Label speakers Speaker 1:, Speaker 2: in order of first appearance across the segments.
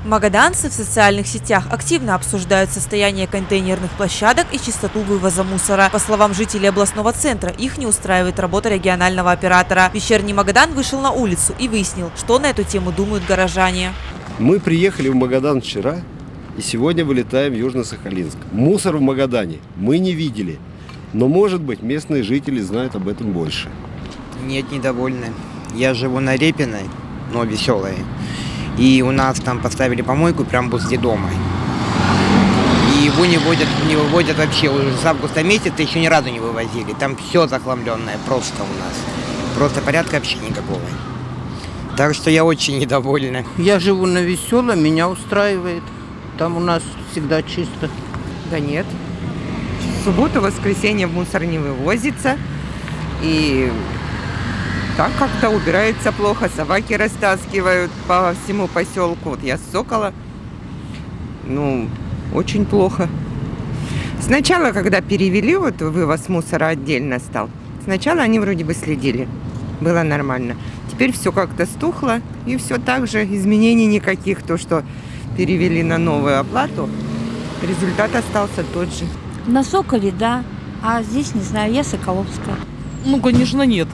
Speaker 1: Магаданцы в социальных сетях активно обсуждают состояние контейнерных площадок и чистоту вывоза мусора. По словам жителей областного центра, их не устраивает работа регионального оператора. Вечерний Магадан вышел на улицу и выяснил, что на эту тему думают горожане.
Speaker 2: Мы приехали в Магадан вчера и сегодня вылетаем в Южно-Сахалинск. Мусор в Магадане мы не видели, но, может быть, местные жители знают об этом больше.
Speaker 3: Нет, недовольны. Я живу на Репиной, но Веселой. И у нас там поставили помойку прямо возле дома. И его не выводят вообще. Уже с августа месяца еще ни разу не вывозили. Там все захламленное просто у нас. Просто порядка вообще никакого. Так что я очень недовольна.
Speaker 4: Я живу на Веселом, меня устраивает. Там у нас всегда чисто.
Speaker 5: Да нет. В субботу, воскресенье мусор не вывозится. И так как-то убирается плохо. Собаки растаскивают по всему поселку. Вот я с Сокола. Очень плохо. Сначала, когда перевели, вот вывоз мусора отдельно стал, сначала они вроде бы следили. Было нормально. Теперь все как-то стухло. И все так же. Изменений никаких. То, что перевели на новую оплату, результат остался тот же.
Speaker 6: На Соколе, да. А здесь, не знаю, я Соколовская.
Speaker 7: Конечно, нет.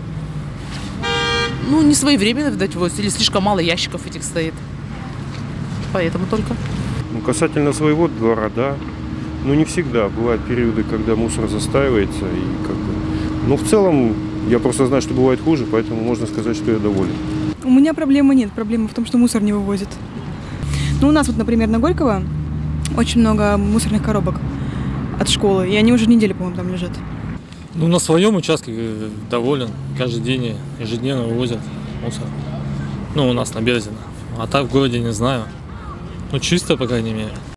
Speaker 7: Не своевременно, видать, вот, или слишком мало ящиков этих стоит. Поэтому только.
Speaker 8: Касательно своего двора, да. Но не всегда. Бывают периоды, когда мусор застаивается. Но в целом, я просто знаю, что бывает хуже, поэтому можно сказать, что я доволен.
Speaker 9: У меня проблемы нет. Проблема в том, что мусор не вывозят. У нас вот, например, на Горького очень много мусорных коробок от школы. И они уже неделю, по-моему, там лежат.
Speaker 10: На своем участке доволен. Каждый день ежедневно вывозят мусор. У нас на Березино. А так в городе не знаю. Чисто, по крайней мере.